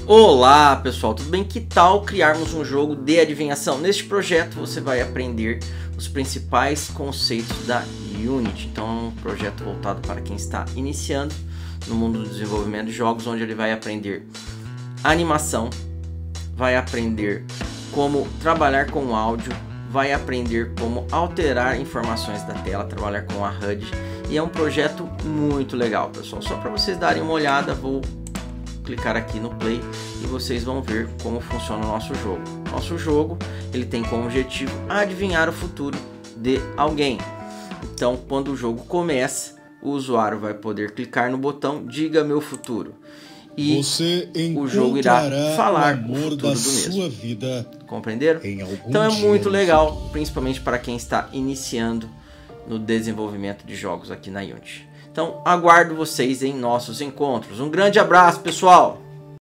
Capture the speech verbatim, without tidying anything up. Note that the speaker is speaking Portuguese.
Olá pessoal, tudo bem? Que tal criarmos um jogo de adivinhação? Neste projeto você vai aprender os principais conceitos da Unity. Então é um projeto voltado para quem está iniciando no mundo do desenvolvimento de jogos, onde ele vai aprender animação, vai aprender como trabalhar com áudio, vai aprender como alterar informações da tela, trabalhar com a H U D. E é um projeto muito legal, pessoal. Só para vocês darem uma olhada, vou clicar aqui no play e vocês vão ver como funciona o nosso jogo. Nosso jogo ele tem como objetivo adivinhar o futuro de alguém. Então, quando o jogo começa, o usuário vai poder clicar no botão Diga Meu Futuro e Você o jogo irá falar o, o futuro da do mesmo. sua vida. Compreenderam? Em algum Então é dia muito no legal, futuro. principalmente para quem está iniciando no desenvolvimento de jogos aqui na Unity. Então aguardo vocês em nossos encontros. Um grande abraço, pessoal!